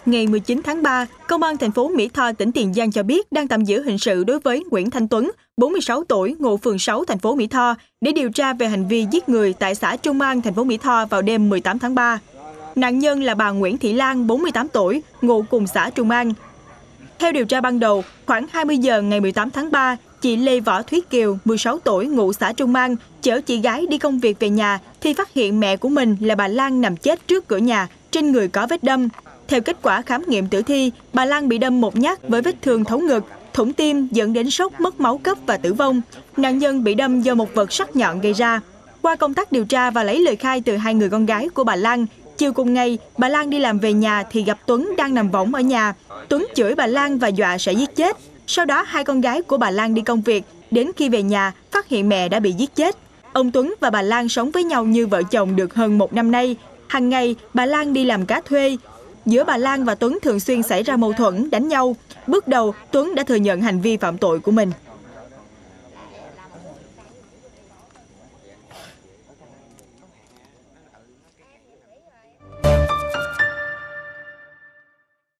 Ngày 19 tháng 3, Công an thành phố Mỹ Tho, tỉnh Tiền Giang cho biết đang tạm giữ hình sự đối với Nguyễn Thanh Tuấn, 46 tuổi, ngụ phường 6, thành phố Mỹ Tho, để điều tra về hành vi giết người tại xã Trung An, thành phố Mỹ Tho vào đêm 18 tháng 3. Nạn nhân là bà Nguyễn Thị Lan, 48 tuổi, ngụ cùng xã Trung An. Theo điều tra ban đầu, khoảng 20 giờ ngày 18 tháng 3, chị Lê Võ Thúy Kiều, 16 tuổi, ngụ xã Trung An, chở chị gái đi công việc về nhà thì phát hiện mẹ của mình là bà Lan nằm chết trước cửa nhà, trên người có vết đâm. Theo kết quả khám nghiệm tử thi, bà Lan bị đâm một nhát với vết thương thấu ngực, thủng tim dẫn đến sốc, mất máu cấp và tử vong. Nạn nhân bị đâm do một vật sắc nhọn gây ra. Qua công tác điều tra và lấy lời khai từ hai người con gái của bà Lan, chiều cùng ngày, bà Lan đi làm về nhà thì gặp Tuấn đang nằm võng ở nhà. Tuấn chửi bà Lan và dọa sẽ giết chết. Sau đó, hai con gái của bà Lan đi công việc, đến khi về nhà, phát hiện mẹ đã bị giết chết. Ông Tuấn và bà Lan sống với nhau như vợ chồng được hơn 1 năm nay. Hàng ngày, bà Lan đi làm cá thuê. Giữa bà Lan và Tuấn thường xuyên xảy ra mâu thuẫn, đánh nhau. Bước đầu, Tuấn đã thừa nhận hành vi phạm tội của mình.